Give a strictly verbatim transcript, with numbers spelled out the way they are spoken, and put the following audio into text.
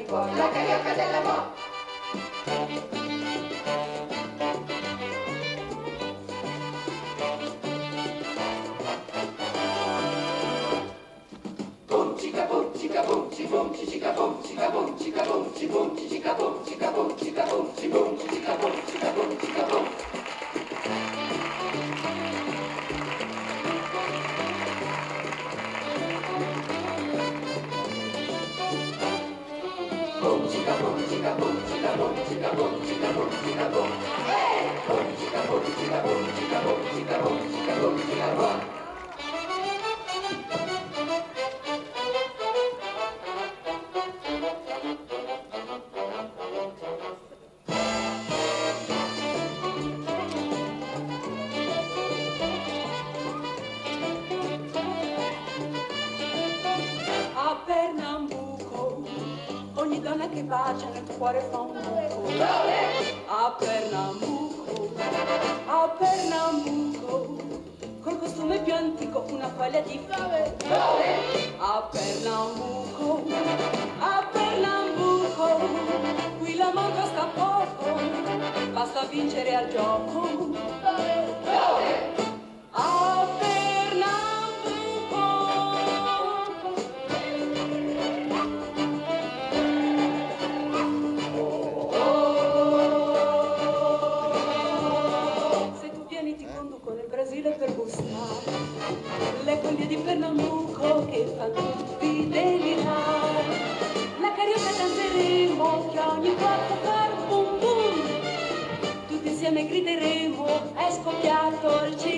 fuori la carioca della Mo. Bum cica bum cica bum ci bum ci cica bum cica bum cica bum ci bum ci cica bum cica bum cica bum ci bum ci cica bum cica bum cica bum. Bum cica bum cica bum cica bum cica bum cica bum cica bum. Bum cica bum cica bum cica bum cica bum cica bum cica bum. Ogni donna che bacia nel cuore fa un buco. A Pernambuco, a Pernambuco, col costume più antico, una foglia di fave. A Pernambuco, a Pernambuco, qui la moto sta poco, basta vincere al gioco. A per gustare le foglie di Pernambuco che fanno tutti delirare. La carioca danzeremo che ogni quattro fa bum bum, tutti insieme grideremo è scoppiato il cielo.